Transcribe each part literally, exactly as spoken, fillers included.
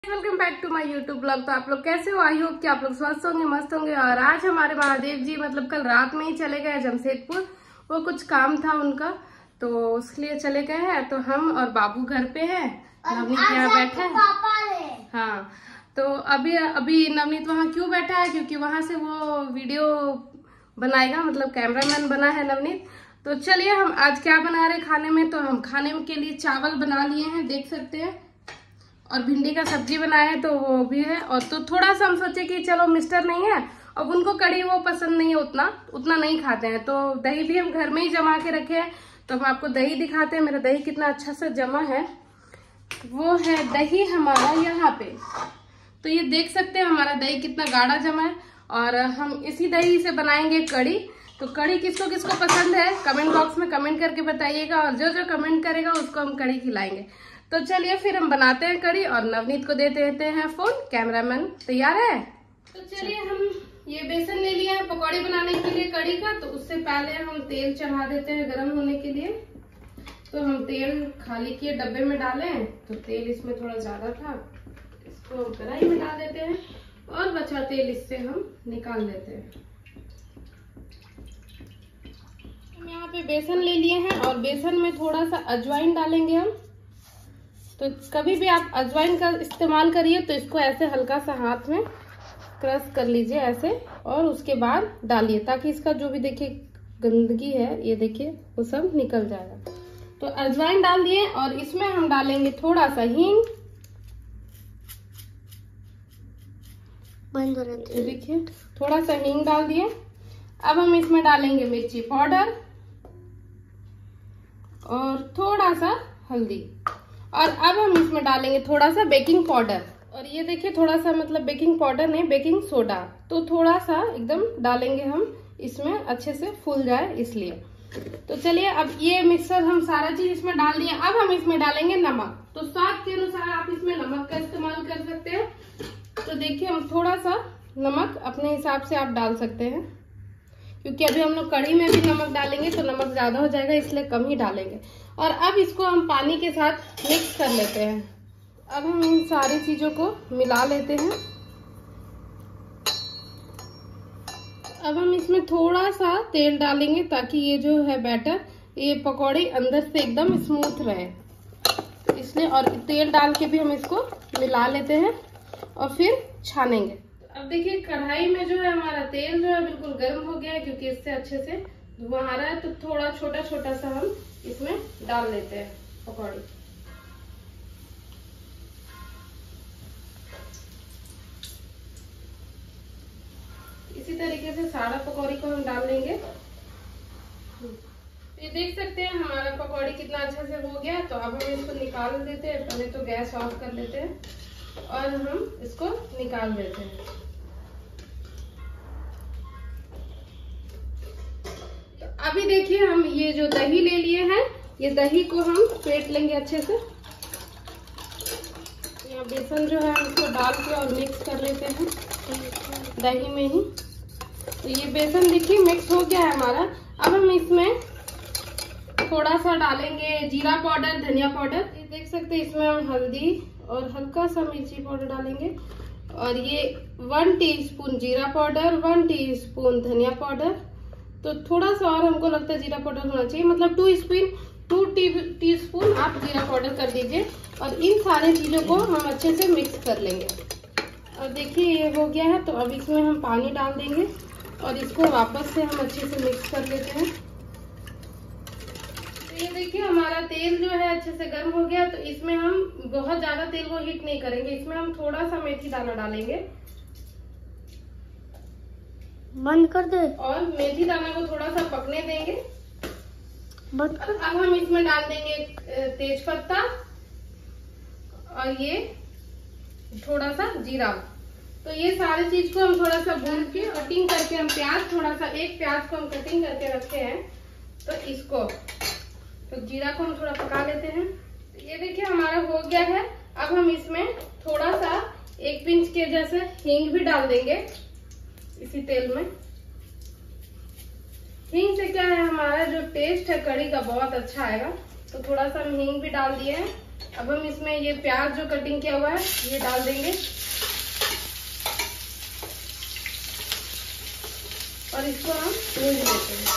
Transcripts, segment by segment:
Welcome back to my YouTube blog. तो आप लोग कैसे हो? आई होप कि आप लोग स्वस्थ होंगे, मस्त होंगे। और आज हमारे महादेव जी मतलब कल रात में ही चले गए जमशेदपुर। वो कुछ काम था उनका, तो उसके लिए चले गए हैं। तो हम और बाबू घर पे हैं, नवनीत यहाँ बैठा है। हाँ, तो अभी अभी नवनीत वहाँ क्यों बैठा है? क्योंकि वहां से वो वीडियो बनाएगा, मतलब कैमरामैन बना है नवनीत। तो चलिए हम आज क्या बना रहे खाने में। तो हम खाने के लिए चावल बना लिए हैं, देख सकते हैं, और भिंडी का सब्जी बनाया है, तो वो भी है। और तो थोड़ा सा हम सोचे कि चलो मिस्टर नहीं है, अब उनको कड़ी वो पसंद नहीं है, उतना उतना नहीं खाते हैं, तो दही भी हम घर में ही जमा के रखे हैं। तो हम आपको दही दिखाते हैं। मेरा दही कितना अच्छा से जमा है। वो है दही हमारा यहाँ पे, तो ये देख सकते हैं हमारा दही कितना गाढ़ा जमा है। और हम इसी दही से बनाएंगे कड़ी। तो कड़ी किसको किसको पसंद है कमेंट बॉक्स में कमेंट करके बताइएगा, और जो जो कमेंट करेगा उसको हम कड़ी खिलाएंगे। तो चलिए फिर हम बनाते हैं कड़ी, और नवनीत को दे देते हैं फोन। कैमरामैन तैयार है? तो चलिए हम ये बेसन ले लिया है पकौड़ी बनाने के लिए कड़ी का। तो उससे पहले हम तेल चढ़ा देते हैं गर्म होने के लिए। तो हम तेल खाली किए डब्बे में डाले हैं, तो तेल इसमें थोड़ा ज्यादा था, इसको हम कढ़ाई में डाल देते हैं, और बचा तेल इससे हम निकाल देते हैं। हम यहाँ पे बेसन ले लिए हैं, और बेसन में थोड़ा सा अजवाइन डालेंगे हम। तो कभी भी आप अजवाइन का इस्तेमाल करिए, तो इसको ऐसे हल्का सा हाथ में क्रश कर लीजिए ऐसे, और उसके बाद डालिए, ताकि इसका जो भी देखिए गंदगी है, ये देखिए वो सब निकल जाएगा। तो अजवाइन डाल दिए, और इसमें हम डालेंगे थोड़ा सा हींग। बंद ये देखिए थोड़ा सा हींग डाल दिए। अब हम इसमें डालेंगे मिर्ची पाउडर और थोड़ा सा हल्दी, और अब हम इसमें डालेंगे थोड़ा सा बेकिंग पाउडर। और ये देखिए थोड़ा सा, मतलब बेकिंग पाउडर नहीं, बेकिंग सोडा। तो थोड़ा सा एकदम डालेंगे हम, इसमें अच्छे से फूल जाए इसलिए। तो चलिए अब ये मिक्सर हम सारा चीज इसमें डाल दिए। अब हम इसमें डालेंगे नमक। तो स्वाद के अनुसार आप इसमें नमक का इस्तेमाल कर सकते हैं। तो देखिए हम थोड़ा सा नमक अपने हिसाब से आप डाल सकते हैं, क्योंकि अभी हम लोग कड़ी में भी नमक डालेंगे तो नमक ज्यादा हो जाएगा, इसलिए कम ही डालेंगे। और अब इसको हम पानी के साथ मिक्स कर लेते हैं। अब हम इन सारी चीजों को मिला लेते हैं। अब हम इसमें थोड़ा सा तेल डालेंगे, ताकि ये जो है बैटर, ये पकौड़ी अंदर से एकदम स्मूथ रहे, इसलिए। और तेल डाल के भी हम इसको मिला लेते हैं, और फिर छानेंगे। अब देखिए कढ़ाई में जो है हमारा तेल जो है बिल्कुल गर्म हो गया है, क्योंकि इससे अच्छे से धुआं आ रहा है। तो थोड़ा छोटा छोटा सा हम इसमें डाल लेते हैं पकौड़ी। इसी तरीके से सारा पकौड़ी को हम डाल लेंगे। ये देख सकते हैं हमारा पकौड़ी कितना अच्छा से हो गया। तो अब हम इसको निकाल देते हैं। पहले तो गैस ऑफ कर लेते हैं, और हम इसको निकाल देते हैं। तो अभी देखिए हम ये जो दही ले लिए हैं, ये दही को हम फेंट लेंगे अच्छे से। यहाँ बेसन जो है इसको डाल के और मिक्स कर लेते हैं दही में ही। तो ये बेसन देखिए मिक्स हो गया है हमारा। अब हम इसमें थोड़ा सा डालेंगे जीरा पाउडर, धनिया पाउडर। ये देख सकते हैं इसमें हम हल्दी और हल्का सा मिर्ची पाउडर डालेंगे। और ये वन टीस्पून जीरा पाउडर, वन टीस्पून धनिया पाउडर। तो थोड़ा सा और हमको लगता है जीरा पाउडर होना चाहिए, मतलब two spoon two teaspoon आप जीरा पाउडर कर दीजिए। और इन सारे चीजों को हम अच्छे से मिक्स कर लेंगे। और देखिए ये हो गया है। तो अब इसमें हम पानी डाल देंगे, और इसको वापस से हम अच्छे से मिक्स कर लेते हैं। तो ये देखिए हमारा तेल जो है अच्छे से गर्म हो गया। तो इसमें हम बहुत ज्यादा तेल को हीट नहीं करेंगे, इसमें हम थोड़ा सा मेथी दाना डालेंगे। बंद कर दे। और मेथी दाना को थोड़ा सा पकने देंगे। बंद कर। अब हम इसमें डाल देंगे तेज पत्ता, और ये थोड़ा सा जीरा। तो ये सारी चीज को हम थोड़ा सा भून के कटिंग करके, हम प्याज थोड़ा सा, एक प्याज को हम कटिंग करके रखे हैं, तो इसको, तो जीरा को हम थोड़ा पका लेते हैं। तो ये देखिए हमारा हो गया है। अब हम इसमें थोड़ा सा एक पिंच के जैसे हींग भी डाल देंगे इसी तेल में। हींग से क्या है, हमारा जो टेस्ट है कड़ी का बहुत अच्छा आएगा। तो थोड़ा सा हम हींग भी डाल दिए हैं। अब हम इसमें ये प्याज जो कटिंग किया हुआ है ये डाल देंगे और इसको हम भून लेते हैं।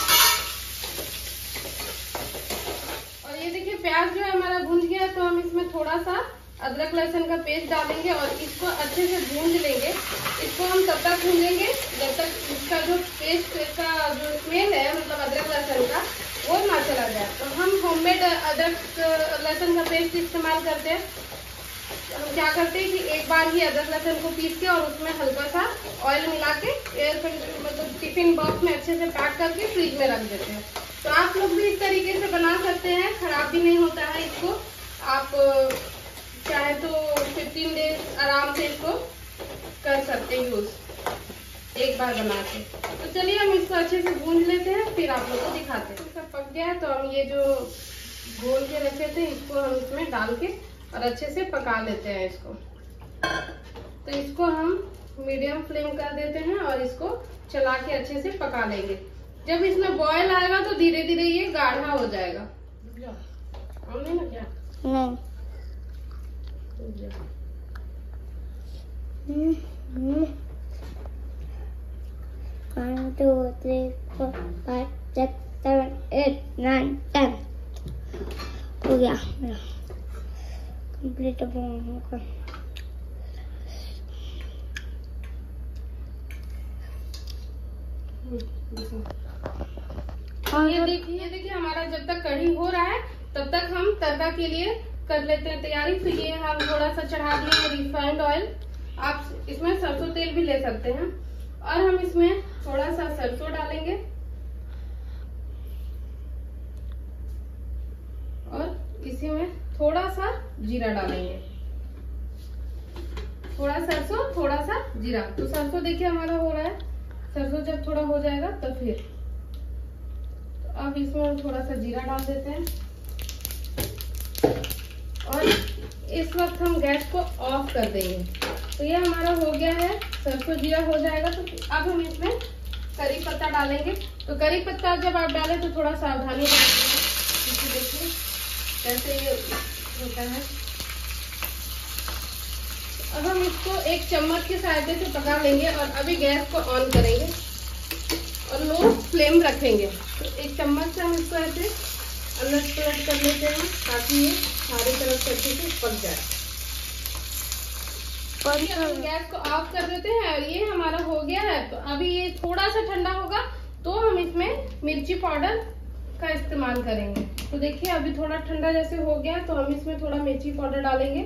और ये देखिए प्याज जो है हमारा भून गया है, तो हम इसमें थोड़ा सा अदरक लहसुन का पेस्ट डालेंगे और इसको अच्छे से भून लेंगे। इसको हम तब तक भूनेंगे जब तक इसका जो पेस्ट का जो स्मेल है मतलब अदरक लहसुन का वो ना चला जाए। तो हम होममेड अदरक लहसुन का पेस्ट इस्तेमाल करते हैं। हम क्या करते हैं कि एक बार ही अदरक लहसुन को पीस के और उसमें हल्का सा ऑयल मिला के एयर मतलब टिफिन बॉक्स में अच्छे से पैक करके फ्रिज में रख देते हैं। तो आप लोग भी इस तरीके से बना सकते हैं, खराब भी नहीं होता है। इसको आप चाहे तो फिफ्टीन डेज आराम से इसको कर सकते हैं यूज एक बार बना के। तो चलिए हम इसको अच्छे से भून लेते हैं, फिर आप लोग को दिखाते हैं। सब पक गया है तो हम ये जो घोल के रखे थे इसको हम इसमें डाल के और अच्छे से पका लेते हैं इसको। तो इसको हम मीडियम फ्लेम कर देते हैं और इसको चला के अच्छे से पका लेंगे। जब इसमें बॉयल आएगा तो धीरे धीरे ये गाढ़ा हो जाएगा। नहीं ना क्या? नहीं। One, two, three, four, five, six, seven, eight, nine, ten. हो गया मेरा कंप्लीट अब होगा। और ये देखिए ये देखिए हमारा जब तक कढ़ी हो रहा है तब तक हम तड़का के लिए कर लेते हैं तैयारी। तो ये हम थोड़ा सा चढ़ा दिए रिफाइंड ऑयल, आप इसमें सरसों तेल भी ले सकते हैं। और हम इसमें थोड़ा सा सरसों डालेंगे और इसी में थोड़ा सा जीरा डालेंगे। थोड़ा सरसों थोड़ा सा जीरा। तो सरसों देखिए हमारा हो रहा है, सरसों जब थोड़ा हो जाएगा तो फिर तो अब इसमें हम थोड़ा सा जीरा डाल देते हैं और इस वक्त हम गैस को ऑफ कर देंगे। तो ये हमारा हो गया है, सरसों जीरा हो जाएगा। तो अब हम इसमें करी पत्ता डालेंगे। तो करी पत्ता जब आप डालें तो थोड़ा सावधानी रखिएगा, क्योंकि देखिए कैसे ये होता है। अब हम इसको एक चम्मच के सहायता से पका लेंगे और अभी गैस को ऑन करेंगे और लो फ्लेम रखेंगे। तो एक चम्मच से हम इसको ऐसे अलग पलट कर लेते हैं ताकि ये सारी तरफ से अच्छे से पक जाए। हम गैस को ऑफ कर देते हैं और ये हमारा हो गया है। तो अभी ये थोड़ा सा ठंडा होगा तो हम इसमें मिर्ची पाउडर का इस्तेमाल करेंगे। तो देखिए अभी थोड़ा ठंडा जैसे हो गया तो हम इसमें थोड़ा मिर्ची पाउडर डालेंगे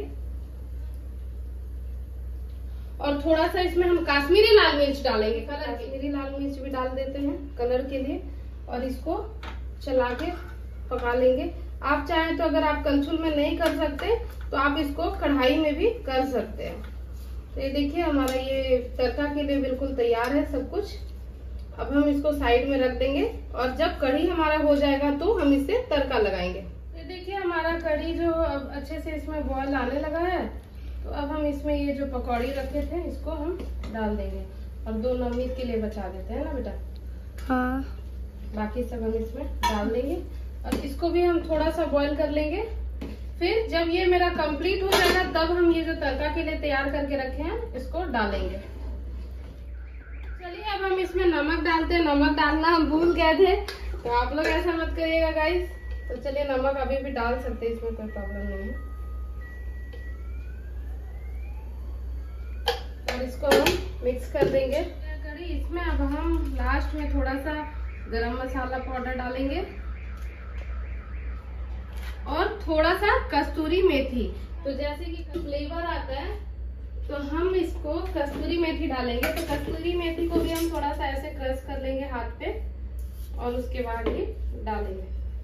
और थोड़ा सा इसमें हम काश्मीरी लाल मिर्च डालेंगे। कलर काश्मीरी लाल मिर्च भी डाल देते हैं कलर के लिए और इसको चला के पका लेंगे। आप चाहें तो अगर आप कलछुल में नहीं कर सकते तो आप इसको कढ़ाई में भी कर सकते हैं। तो ये देखिए हमारा ये तड़का के लिए बिल्कुल तैयार है सब कुछ। अब हम इसको साइड में रख देंगे और जब कढ़ी हमारा हो जाएगा तो हम इससे तड़का लगाएंगे। ये देखिए हमारा कढ़ी जो अब अच्छे से इसमें बॉयल आने लगा है। तो अब हम इसमें ये जो पकौड़ी रखे थे इसको हम डाल देंगे और दो नवनीत के लिए बचा देते हैं ना बेटा। हाँ। बाकी सब हम इसमें डाल देंगे और इसको भी हम थोड़ा सा बॉईल कर लेंगे। फिर जब ये मेरा कंप्लीट हो जाएगा तब हम ये जो तड़का के लिए तैयार करके रखे हैं इसको डालेंगे। चलिए अब हम इसमें नमक डालते हैं। नमक डालना हम भूल गए थे तो आप लोग ऐसा मत करिएगा गाइस। तो चलिए नमक अभी भी डाल सकते हैं, इसमें कोई प्रॉब्लम नहीं है। और इसको हम मिक्स कर देंगे करी। इसमें अब हम लास्ट में थोड़ा सा गरम मसाला पाउडर डालेंगे और थोड़ा सा कस्तूरी मेथी। तो जैसे कि फ्लेवर आता है तो हम इसको कस्तूरी मेथी डालेंगे। तो कस्तूरी मेथी को भी हम थोड़ा सा ऐसे क्रश कर लेंगे हाथ पे और उसके बाद ये डालेंगे।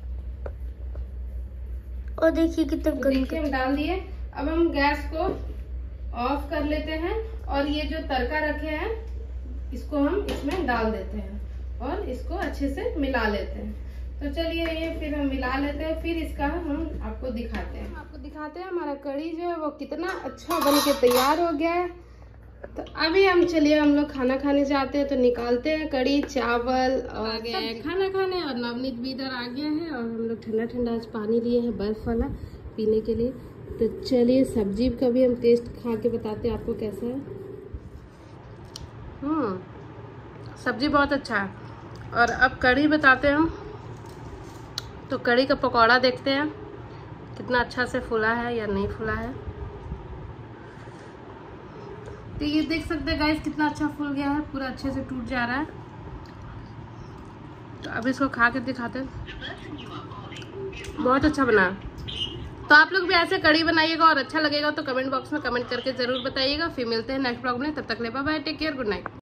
और देखिए कितना तो देखिए हम डाल दिए। अब हम गैस को ऑफ कर लेते हैं और ये जो तड़का रखे हैं इसको हम इसमें डाल देते हैं और इसको अच्छे से मिला लेते हैं। तो चलिए ये फिर हम मिला लेते हैं, फिर इसका हम आपको दिखाते हैं आपको दिखाते हैं हमारा कढ़ी जो है वो कितना अच्छा बन के तैयार हो गया है। तो अभी हम चलिए हम लोग खाना खाने जाते हैं। तो निकालते हैं कढ़ी चावल और आ गया है खाना खाने और नवनीत भी इधर आ गया है और हम लोग ठंडा ठंडा आज पानी लिए हैं बर्फ वाला पीने के लिए। तो चलिए सब्जी का भी हम टेस्ट खा के बताते हैं आपको कैसा है। हम्म सब्जी बहुत अच्छा है। और अब कढ़ी बताते हैं हम। तो कढ़ी का पकौड़ा देखते हैं कितना अच्छा से फूला है या नहीं फूला है। तो ये देख सकते हैं गाइस कितना अच्छा फूल गया है, पूरा अच्छे से टूट जा रहा है। तो अब इसको खा के दिखाते हैं। बहुत अच्छा बना। तो आप लोग भी ऐसे कढ़ी बनाइएगा और अच्छा लगेगा तो कमेंट बॉक्स में कमेंट करके जरूर बताइएगा। फिर मिलते हैं नेक्स्ट ब्लॉग में, तब तक ले bye bye, take care, good night.